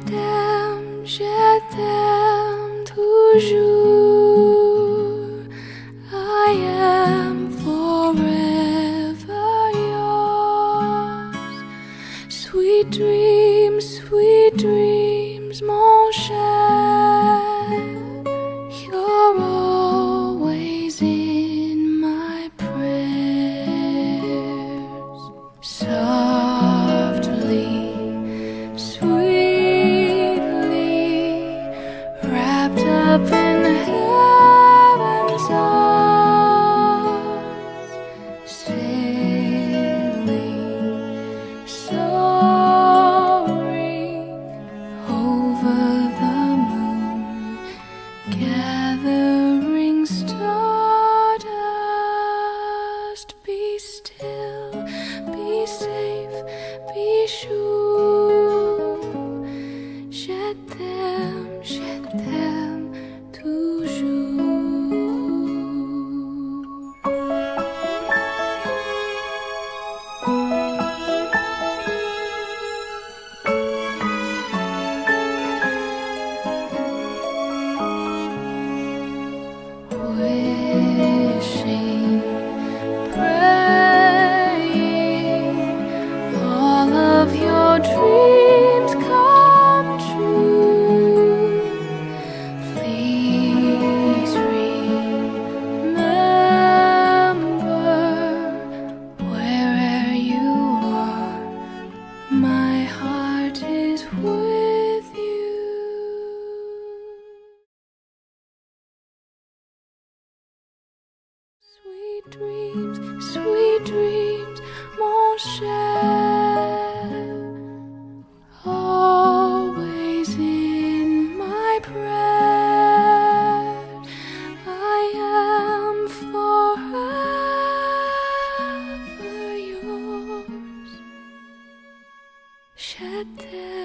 t'aime toujours. I am forever yours. Sweet dreams, mon cher. You're always in my prayers. Softly, sweetly, wrapped up in heaven's arms, sailing, soaring over the moon, gathering stardust. Be still, be safe, be sure. Je t'aime toujours. Wishing, praying, all of your dreams come true. Please remember, wherever you are, my heart is with you. Sweet dreams, mon cher. Always in my prayers. I am forever yours. Je t'aime.